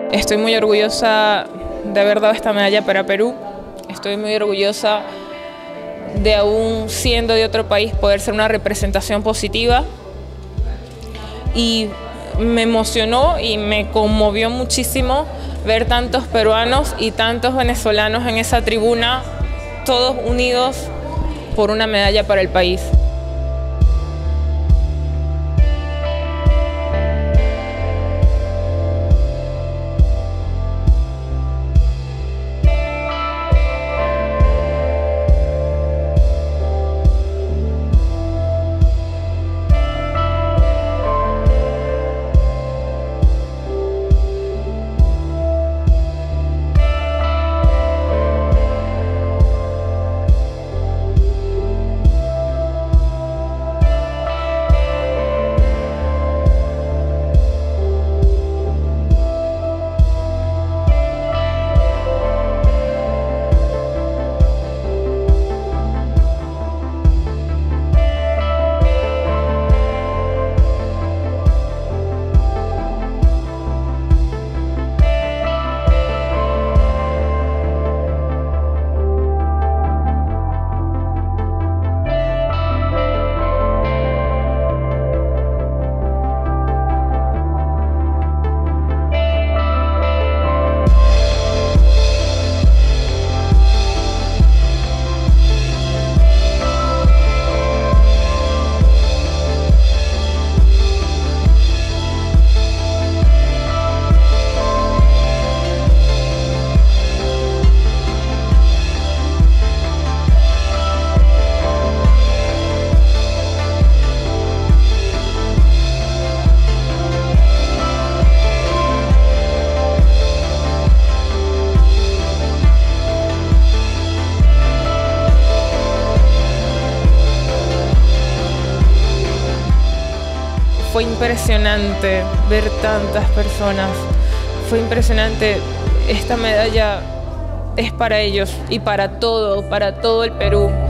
Estoy muy orgullosa de haber dado esta medalla para Perú. Estoy muy orgullosa de, aún siendo de otro país, poder ser una representación positiva. Y me emocionó y me conmovió muchísimo ver tantos peruanos y tantos venezolanos en esa tribuna, todos unidos por una medalla para el país. Fue impresionante ver tantas personas, fue impresionante. Esta medalla es para ellos y para todo el Perú.